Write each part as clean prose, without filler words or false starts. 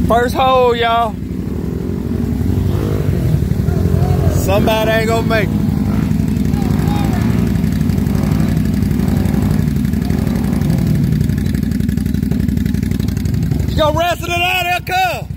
First hole, y'all. Somebody ain't gonna make it. You gonna wrestle it out there, cuz?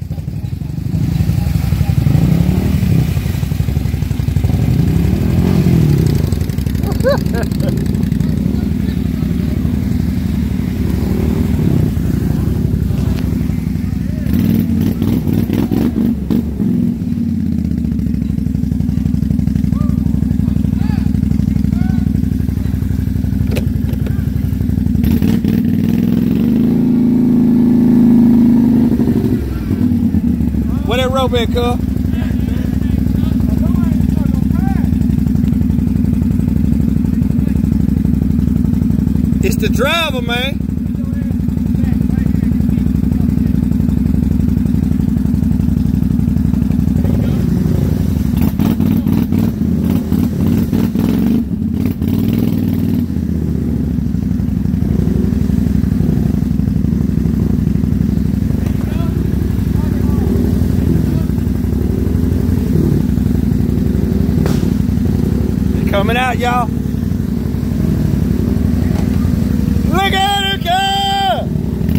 Where that rope at, cuz? It's the driver, man. Coming out, y'all. Look at her go!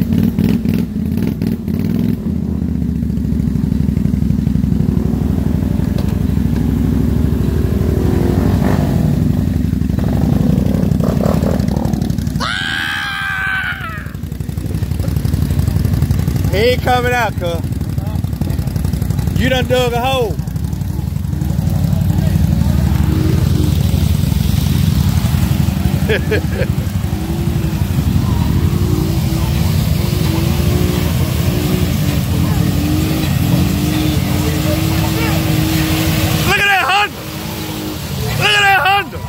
He ain't coming out, cuz. You done dug a hole. Look at that Honda! Look at that Honda!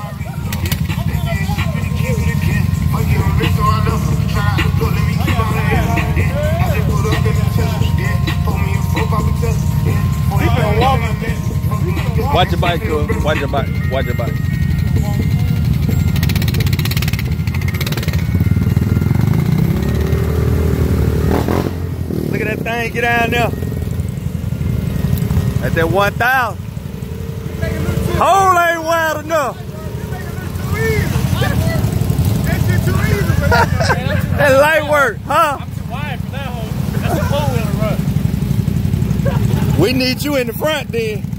Watch your bike, cuz. Watch your bike. Watch your bike. Look at that thing, get down there. At that 1,000. Hole ain't wide enough. That light work, huh? I'm too wide for that hole. That's a four-wheeler run. We need you in the front then.